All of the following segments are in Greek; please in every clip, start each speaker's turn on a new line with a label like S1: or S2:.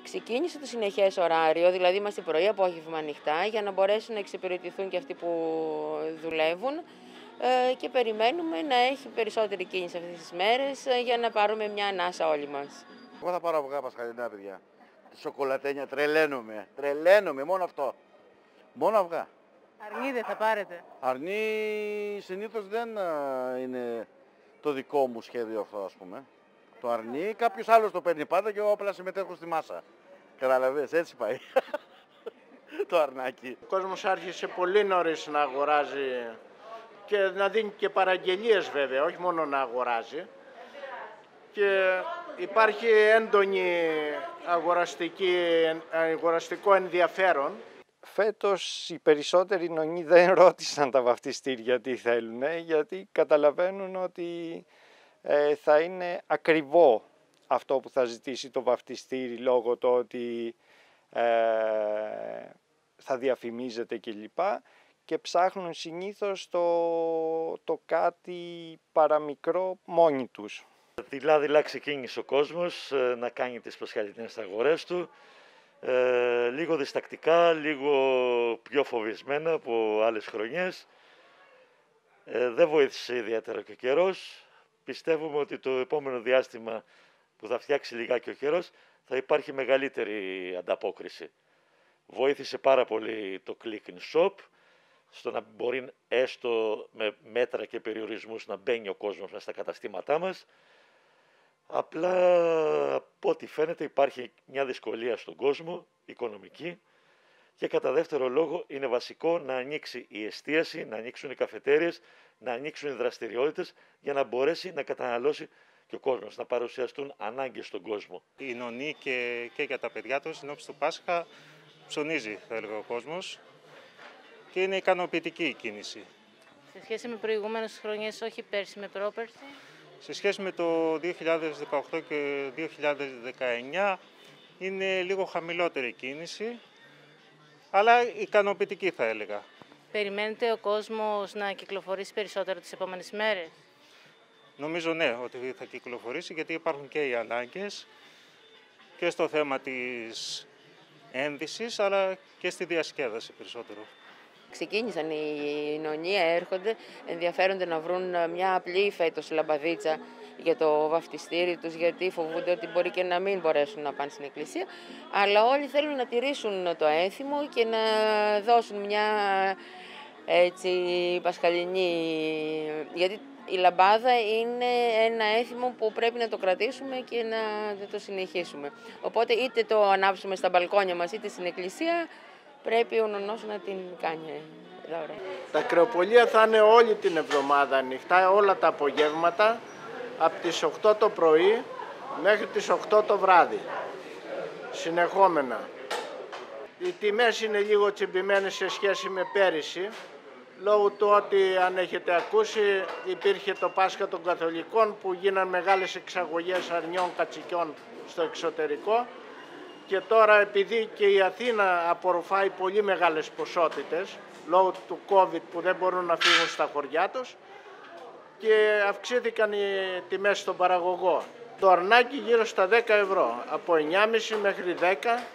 S1: Ξεκίνησε το συνεχές ωράριο, δηλαδή είμαστε πρωί, απόγευμα, ανοιχτά, για να μπορέσουν να εξυπηρετηθούν και αυτοί που δουλεύουν και περιμένουμε να έχει περισσότερη κίνηση αυτές τις μέρες για να πάρουμε μια ανάσα όλοι μας.
S2: Εγώ θα πάρω αυγά πασχαλινά, παιδιά. Τη σοκολατένια, τρελαίνομαι, μόνο αυτό. Μόνο αυγά.
S3: Αρνί δεν θα πάρετε?
S2: Αρνί συνήθως δεν είναι το δικό μου σχέδιο αυτό, ας πούμε. Το αρνί κάποιος άλλος το παίρνει πάντα και εγώ απλά συμμετέχω στη μάσα. Καταλαβες, έτσι πάει. Το αρνάκι.
S4: Ο κόσμος άρχισε πολύ νωρίς να αγοράζει και να δίνει και παραγγελίες βέβαια, όχι μόνο να αγοράζει. Και υπάρχει έντονη αγοραστικό ενδιαφέρον.
S5: Φέτος οι περισσότεροι νονοί δεν ρώτησαν τα βαφτιστήρια τι θέλουν, γιατί καταλαβαίνουν ότι θα είναι ακριβό αυτό που θα ζητήσει το βαφτιστήρι λόγω του ότι θα διαφημίζεται κλπ. Και ψάχνουν συνήθως το κάτι παραμικρό μόνοι τους.
S6: Δειλά ξεκίνησε ο κόσμος να κάνει τις πασχαλινές αγορές του, λίγο διστακτικά, λίγο πιο φοβισμένα από άλλες χρονιές. Δεν βοήθησε ιδιαίτερα και ο καιρός. Πιστεύουμε ότι το επόμενο διάστημα που θα φτιάξει λιγάκι ο καιρός θα υπάρχει μεγαλύτερη ανταπόκριση. Βοήθησε πάρα πολύ το click and shop, στο να μπορεί έστω με μέτρα και περιορισμούς να μπαίνει ο κόσμος μέσα στα καταστήματά μας. Απλά από ό,τι φαίνεται υπάρχει μια δυσκολία στον κόσμο, οικονομική, και κατά δεύτερο λόγο είναι βασικό να ανοίξει η εστίαση, να ανοίξουν οι καφετέριες, να ανοίξουν οι δραστηριότητες για να μπορέσει να καταναλώσει και ο κόσμος, να παρουσιαστούν ανάγκες στον κόσμο.
S7: Οι νονοί και για τα παιδιά τους, στην όψη του Πάσχα, ψωνίζει θα έλεγα ο κόσμος και είναι ικανοποιητική η κίνηση.
S3: Σε σχέση με προηγούμενες χρονιές, όχι πέρσι με πρόπερσι?
S7: Σε σχέση με το 2018 και 2019 είναι λίγο χαμηλότερη η κίνηση, αλλά ικανοποιητική θα έλεγα.
S3: Περιμένετε ο κόσμος να κυκλοφορήσει περισσότερο τις επόμενες μέρες?
S7: Νομίζω ναι, ότι θα κυκλοφορήσει, γιατί υπάρχουν και οι ανάγκες και στο θέμα της ένδυσης, αλλά και στη διασκέδαση περισσότερο.
S1: Ξεκίνησαν οι νονοί, έρχονται, ενδιαφέρονται να βρουν μια απλή φέτος λαμπαδίτσα για το βαφτιστήρι τους, γιατί φοβούνται ότι μπορεί και να μην μπορέσουν να πάνε στην εκκλησία, αλλά όλοι θέλουν να τηρήσουν το έθιμο και να δώσουν μια έτσι πασχαλινή, γιατί η λαμπάδα είναι ένα έθιμο που πρέπει να το κρατήσουμε και να το συνεχίσουμε. Οπότε είτε το ανάψουμε στα μπαλκόνια μας είτε στην εκκλησία, πρέπει ο νονός να την κάνει δώρα.
S4: Τα κρεοπολία θα είναι όλη την εβδομάδα ανοιχτά, όλα τα απογεύματα, από τις 8 το πρωί μέχρι τις 8 το βράδυ, συνεχόμενα. Οι τιμές είναι λίγο τσιμπημένες σε σχέση με πέρυσι, λόγω του ότι, αν έχετε ακούσει, υπήρχε το Πάσχα των Καθολικών που γίναν μεγάλες εξαγωγές αρνιών κατσικιών στο εξωτερικό. Και τώρα, επειδή και η Αθήνα απορροφάει πολύ μεγάλες ποσότητες λόγω του COVID που δεν μπορούν να φύγουν στα χωριά τους, και αυξήθηκαν οι τιμές στον παραγωγό. Το αρνάκι γύρω στα 10 ευρώ, από 9,5 μέχρι 10,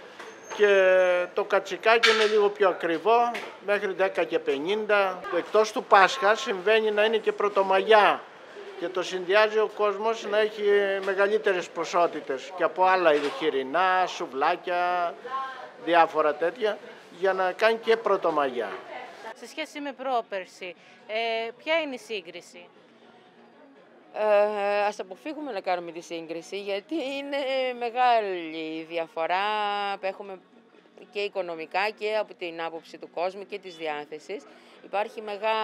S4: και το κατσικάκι είναι λίγο πιο ακριβό, μέχρι 10 και 50. Εκτός του Πάσχα συμβαίνει να είναι και Πρωτομαγιά και το συνδυάζει ο κόσμος να έχει μεγαλύτερες ποσότητες και από άλλα είδη, χοιρινά, σουβλάκια, διάφορα τέτοια, για να κάνει και Πρωτομαγιά.
S3: Σε σχέση με πρόπερσι, ποια είναι η σύγκριση?
S1: Ας αποφύγουμε να κάνουμε τη σύγκριση, γιατί είναι μεγάλη η διαφορά που έχουμε και οικονομικά και από την άποψη του κόσμου και της διάθεσης. Υπάρχει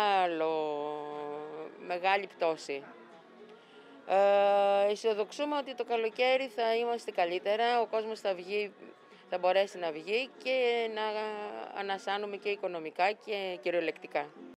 S1: μεγάλη πτώση. Αισιοδοξούμε ότι το καλοκαίρι θα είμαστε καλύτερα, ο κόσμος θα μπορέσει να βγει και να ανασάνουμε και οικονομικά και κυριολεκτικά.